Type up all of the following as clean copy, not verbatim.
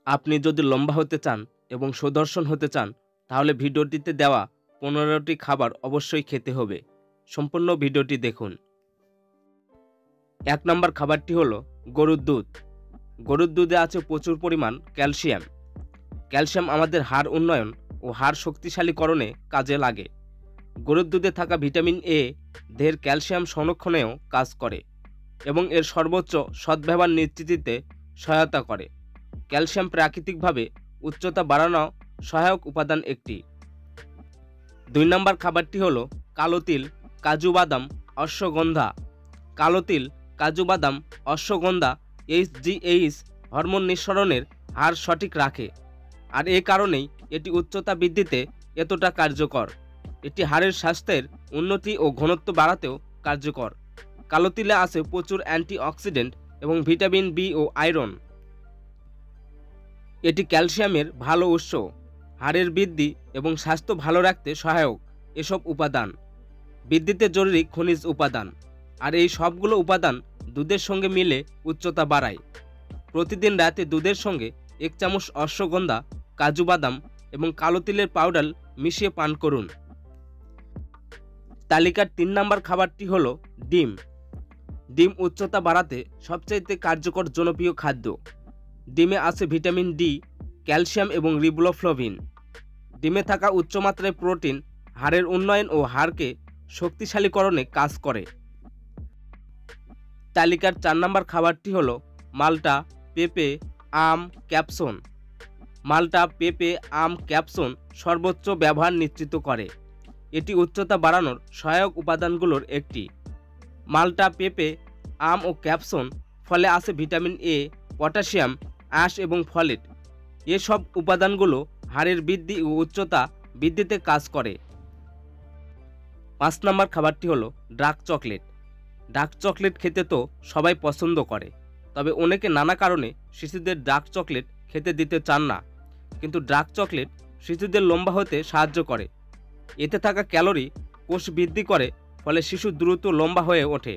আপনি যদি লম্বা হতে চান এবং সুদর্শন হতে চান তাহলে ভিডিওটিতে দেওয়া 15টি খাবার অবশ্যই খেতে হবে। সম্পূর্ণ ভিডিওটি দেখুন। 1 নম্বর খাবারটি হলো গরুর দুধ। গরুর দুধে আছে প্রচুর পরিমাণ ক্যালসিয়াম। ক্যালসিয়াম আমাদের হাড় উন্নয়ন ও হাড় শক্তিশালীকরণে কাজে লাগে। গরুর দুধে থাকা ভিটামিন এ দেহের ক্যালসিয়াম সংরক্ষণেও কাজ করে এবং এর সর্বোচ্চ সদ্ব্যবহার নিশ্চিতে সহায়তা করে। ক্যালসিয়াম প্রাকৃতিকভাবে উচ্চতা বাড়ানো সহায়ক উপাদান একটি। 2 নম্বর খাবারটি হলো কালো তিল, কাজু বাদাম, অশ্বগন্ধা। কালো তিল, কাজু বাদাম, অশ্বগন্ধা HGH হরমোন নিঃসরণের হার সঠিক রাখে, আর এ কারণেই এটি উচ্চতা বৃদ্ধিতে এতটা কার্যকর। এটি হাড়ের স্বাস্থ্যের উন্নতি ও ঘনত্ব বাড়াতেও কার্যকর। কালো তিলে আছে প্রচুর অ্যান্টিঅক্সিডেন্ট এবং ভিটামিন বি ও আয়রন। এটি ক্যালসিয়ামের ভালো উৎস। হাড়ের বৃদ্ধি এবং স্বাস্থ্য ভালো রাখতে সহায়ক এসব উপাদান বৃদ্ধিতে জরুরি খনিজ উপাদান, আর এই সবগুলো উপাদান দুধের সঙ্গে মিলে উচ্চতা বাড়ায়। প্রতিদিন রাতে দুধের সঙ্গে 1 চামচ অশ্বগন্ধা, কাজু বাদাম এবং কালো তিলের পাউডার মিশিয়ে পান করুন। তালিকার 3 নম্বর খাবারটি হলো ডিম। ডিম উচ্চতা বাড়াতে সবচাইতে কার্যকর জনপ্রিয় খাদ্য। ডিমে আছে ভিটামিন ডি, ক্যালসিয়াম এবং রিবোফ্লাভিন। ডিমে থাকা উচ্চমাত্রায় প্রোটিন হাড়ের উন্নয়ন ও হাড়কে শক্তিশালীকরণে কাজ করে। তালিকার 4 নম্বর খাবারটি হলো মাল্টা, পেঁপে, আম, ক্যাপসন। মাল্টা, পেঁপে, আম, ক্যাপসন সর্বোচ্চ ব্যবহার নিশ্চিত করে। এটি উচ্চতা বাড়ানোর সহায়ক উপাদানগুলোর একটি। মাল্টা, পেঁপে, আম ও ক্যাপসন ফলে আছে ভিটামিন এ, পটাশিয়াম, আঁশ এবং ফলেট। এসব উপাদানগুলো হাড়ের বৃদ্ধি ও উচ্চতা বৃদ্ধিতে কাজ করে। 5 নম্বর খাবারটি হলো ডার্ক চকলেট। ডার্ক চকলেট খেতে তো সবাই পছন্দ করে, তবে অনেকে নানা কারণে শিশুদের ডার্ক চকলেট খেতে দিতে চান না। কিন্তু ডার্ক চকলেট শিশুদের লম্বা হতে সাহায্য করে। এতে থাকা ক্যালোরি কোষ বৃদ্ধি করে, ফলে শিশু দ্রুত লম্বা হয়ে ওঠে।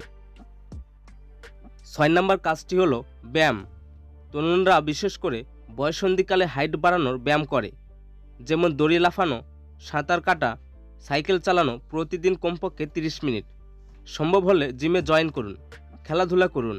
6 নম্বর কাজটি হলো ব্যায়াম। তরুণরা বিশেষ করে বয়ঃসন্ধিকালে হাইট বাড়ানোর ব্যায়াম করে, যেমন দড়ি লাফানো, সাঁতার কাটা, সাইকেল চালানো প্রতিদিন কমপক্ষে 30 মিনিট। সম্ভব হলে জিমে জয়েন করুন, খেলাধুলা করুন।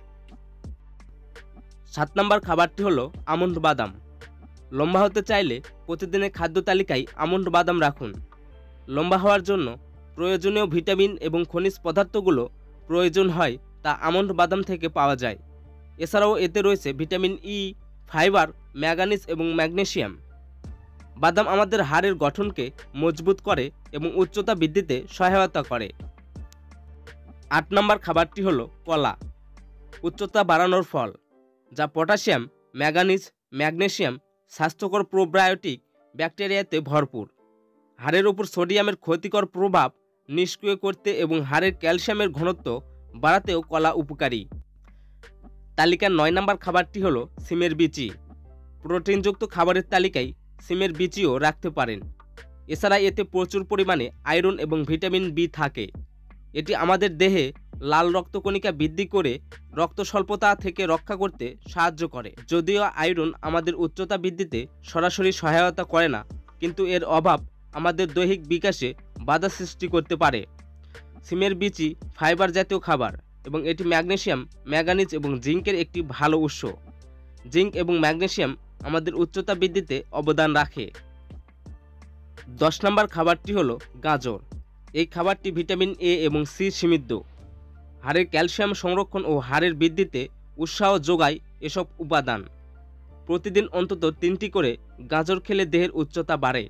7 নম্বর খাবারটি হলো আমন্ড বাদাম। লম্বা হতে চাইলে প্রতিদিনের খাদ্য তালিকায় আমন্ড বাদাম রাখুন। লম্বা হওয়ার জন্য প্রয়োজনীয় ভিটামিন এবং খনিজ পদার্থগুলো প্রয়োজন হয় তা আমন্ড বাদাম থেকে পাওয়া যায়। এছাড়াও এতে রয়েছে ভিটামিন ই, ফাইবার, ম্যাঙ্গানিজ এবং ম্যাগনেসিয়াম। বাদাম আমাদের হাড়ের গঠনকে মজবুত করে এবং উচ্চতা বৃদ্ধিতে সহায়তা করে। 8 নম্বর খাবারটি হলো কলা। উচ্চতা বাড়ানোর ফল, যা পটাশিয়াম, ম্যাঙ্গানিজ, ম্যাগনেসিয়াম, স্বাস্থ্যকর প্রোবায়োটিক ব্যাকটেরিয়াতে ভরপুর। হাড়ের উপর সোডিয়ামের ক্ষতিকর প্রভাব নিষ্ক্রিয় করতে এবং হাড়ের ক্যালসিয়ামের ঘনত্ব বাড়াতেও কলা উপকারী। তালিকার 9 নম্বর খাবারটি হলো সিমের বিচি। প্রোটিনযুক্ত খাবারের তালিকায় সিমের বিচিও রাখতে পারেন। এছাড়া এতে প্রচুর পরিমাণে আয়রন এবং ভিটামিন বি থাকে। এটি আমাদের দেহে লাল রক্তকণিকা বৃদ্ধি করে রক্ত স্বল্পতা থেকে রক্ষা করতে সাহায্য করে। যদিও আয়রন আমাদের উচ্চতা বৃদ্ধিতে সরাসরি সহায়তা করে না, কিন্তু এর অভাব আমাদের দৈহিক বিকাশে বাধা সৃষ্টি করতে পারে। সিমের বিচি ফাইবার জাতীয় খাবার এবং এটি ম্যাগনেসিয়াম, ম্যাঙ্গানিজ এবং জিঙ্কের একটি ভালো উৎস। জিঙ্ক এবং ম্যাগনেসিয়াম আমাদের উচ্চতা বৃদ্ধিতে অবদান রাখে। 10 নম্বর খাবারটি হলো গাজর। এই খাবারটি ভিটামিন এ এবং সি সমৃদ্ধ। হাড়ের ক্যালসিয়াম সংরক্ষণ ও হাড়ের বৃদ্ধিতে উৎসাহ যোগায় এসব উপাদান। প্রতিদিন অন্তত 3টি করে গাজর খেলে দেহের উচ্চতা বাড়ে।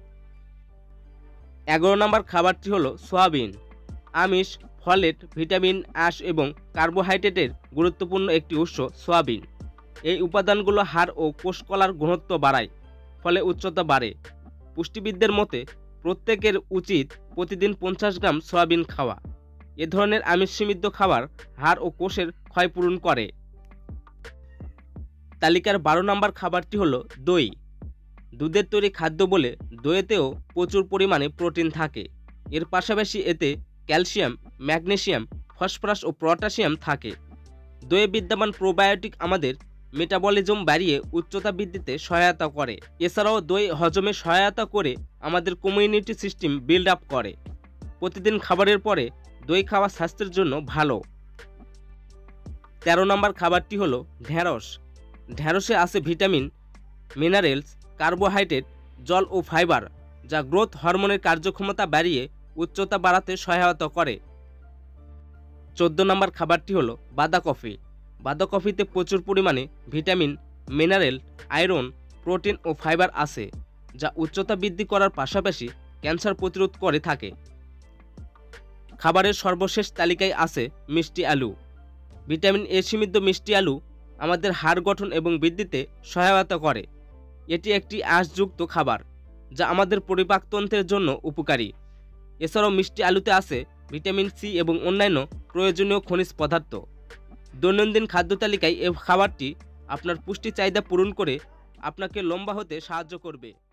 11 নম্বর খাবারটি হলো সয়াবিন। আমিষ, ফলেট, ভিটামিন, আঁশ এবং কার্বোহাইড্রেটের গুরুত্বপূর্ণ একটি উৎস সয়াবিন। এই উপাদানগুলো হাড় ও কোষকলার ঘনত্ব বাড়ায়, ফলে উচ্চতা বাড়ে। পুষ্টিবিদদের মতে প্রত্যেকের উচিত প্রতিদিন 50 গ্রাম সয়াবিন খাওয়া। এ ধরনের আমিষ সমৃদ্ধ খাবার হাড় ও কোষের ক্ষয় পূরণ করে। তালিকার 12 নম্বর খাবারটি হলো দই। দুধের তৈরি খাদ্য বলে দইয়েতেও প্রচুর পরিমাণে প্রোটিন থাকে। এর পাশাপাশি এতে ক্যালসিয়াম, ম্যাগনেসিয়াম, ফসফরাস ও পটাশিয়াম থাকে। দইয়ে বিদ্যমান প্রোবায়োটিক আমাদের মেটাবলিজম বাড়িয়ে উচ্চতা বৃদ্ধিতে সহায়তা করে। এছাড়াও দই হজমে সহায়তা করে আমাদের কমিউনিটি সিস্টেম বিল্ড আপ করে। প্রতিদিন খাবারের পরে দই খাওয়া স্বাস্থ্যের জন্য ভালো। 13 নম্বর খাবারটি হলো ঢেঁড়স। ঢেঁড়সে আছে ভিটামিন, মিনারেলস, কার্বোহাইড্রেট, জল ও ফাইবার, যা গ্রোথ হরমোনের কার্যক্ষমতা বাড়িয়ে উচ্চতা বাড়াতে সহায়তা করে। 14 নম্বর খাবারটি হলো বাঁধাকপি। বাঁধাকপিতে প্রচুর পরিমাণে ভিটামিন, মিনারেল, আয়রন, প্রোটিন ও ফাইবার আছে, যা উচ্চতা বৃদ্ধি করার পাশাপাশি ক্যান্সার প্রতিরোধ করে থাকে। খাবারের সর্বশেষ তালিকায় আছে মিষ্টি আলু। ভিটামিন এ সমৃদ্ধ মিষ্টি আলু আমাদের হাড় গঠন এবং বৃদ্ধিতে সহায়তা করে। এটি একটি আঁশযুক্ত খাবার, যা আমাদের পরিপাকতন্ত্রের জন্য উপকারী। এছাড়াও মিষ্টি আলুতে আছে ভিটামিন সি এবং অন্যান্য প্রয়োজনীয় খনিজ পদার্থ। দৈনন্দিন খাদ্য তালিকায় এই খাবারটি আপনার পুষ্টি চাহিদা পূরণ করে আপনাকে লম্বা হতে সাহায্য করবে।